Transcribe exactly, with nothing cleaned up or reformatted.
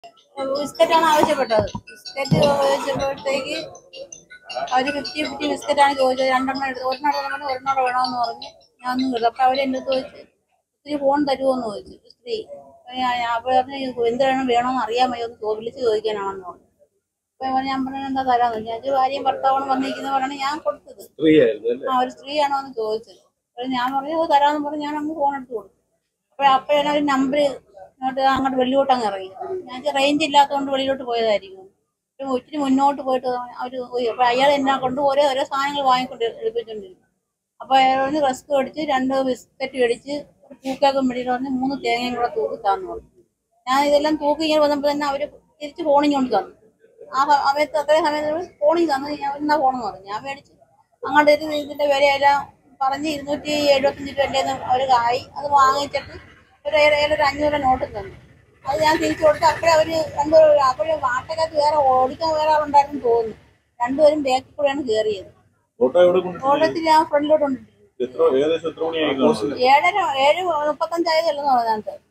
ബിസ്ക്കറ്റാണ് ആവശ്യപ്പെട്ടത്. ബിസ്ക്കറ്റ് ചോദിച്ചപ്പോഴത്തേക്ക് അവർ ഫിഫ്റ്റി ഫിഫ്റ്റി ബിസ്ക്കറ്റാണ് ചോദിച്ചത്. രണ്ടെണ്ണം എടുത്ത് ഒരെണ്ണം പറഞ്ഞ് ഒരെണ്ണം വേണമെന്ന് പറഞ്ഞ് ഞാൻ ഒന്നും കിട്ടും. അപ്പോൾ അവരെൻ്റെ അടുത്ത് ചോദിച്ച് ഇത്തിരി ഫോൺ തരുമോ എന്ന് ചോദിച്ചു സ്ത്രീ. അപ്പോൾ പറഞ്ഞ് എന്താണ് വേണമെന്ന് അറിയാൻ വയ്യ, ഒന്ന് വിളിച്ച് ചോദിക്കാനാണെന്ന് പറഞ്ഞു. അപ്പോൾ ഞാൻ പറഞ്ഞത് എന്താ തരാമെന്ന് വെച്ചാൽ അത് ഭാര്യയും ഭർത്താവോട് വന്നിരിക്കുന്ന പറഞ്ഞാണ് ഞാൻ കൊടുത്തത്. ആ ഒരു സ്ത്രീയാണോ എന്ന് ചോദിച്ചത്. അപ്പോൾ ഞാൻ പറഞ്ഞു ഓ തരാമെന്ന് പറഞ്ഞ് ഞാൻ അങ്ങ് ഫോൺ എടുത്ത് കൊടുത്തു. അപ്പോൾ അപ്പോഴാണ് ഒരു നമ്പർ ഇങ്ങോട്ട് അങ്ങോട്ട് വെളിയിലോട്ട് അങ്ങ് ഇറങ്ങി. ഞാൻ റേഞ്ച് ഇല്ലാത്തതുകൊണ്ട് വെളിയിലോട്ട് പോയതായിരിക്കും. ഒത്തിരി മുന്നോട്ട് പോയിട്ട് അവർ പോയി. അപ്പോൾ അയാൾ എന്നെ കൊണ്ട് ഓരോ ഓരോ സാധനങ്ങൾ വാങ്ങിക്കൊണ്ട് എടുപ്പിച്ചുകൊണ്ടിരുന്നു. അപ്പോൾ അയാൾ റസ്ക് മേടിച്ച് രണ്ട് ബിസ്ക്കറ്റ് മേടിച്ച് ഒരു പൂക്കൊക്കെ മേടിച്ച് പറഞ്ഞ് മൂന്ന് തേങ്ങയും കൂടെ തൂക്കി തന്നു പറഞ്ഞു. ഞാൻ ഇതെല്ലാം തൂക്കി ഇങ്ങനെ വന്നപ്പോൾ തന്നെ അവർ തിരിച്ച് ഫോണിങ് കൊണ്ട് തന്നു. ആ സമയത്ത് അത്രയും സമയത്ത് ഫോണിങ് തന്നു. ഞാൻ എന്നാ ഫോണെന്ന് പറഞ്ഞു. ഞാൻ മേടിച്ച് അങ്ങോട്ട് ഇതിൻ്റെ വിലയെല്ലാം പറഞ്ഞ് ഇരുന്നൂറ്റി എഴുപത്തഞ്ച് രൂപ അവർ ആയി. അത് വാങ്ങിച്ചിട്ട് ഒരു ഏതൊരു അഞ്ഞൂറ് നോട്ടും തന്നു. അത് ഞാൻ തിരിച്ചു കൊടുത്ത് അപ്പോഴേ അവർ രണ്ടുപേരും അപ്പോഴും വാട്ടക്കകത്ത് വേറെ ഓടിക്കാൻ വേറെ ആളുണ്ടായിരുന്നു തോന്നുന്നു. രണ്ടുപേരും ബാക്കിൽ കൂടെയാണ് കയറിയത്. ഓട്ടത്തിൽ ഞാൻ ഫ്രണ്ടിലോട്ട് കൊണ്ടിട്ടിരുന്നു. ഏഴര ഏഴ് മുപ്പത്തഞ്ചായതല്ലെന്ന് പറഞ്ഞാൽ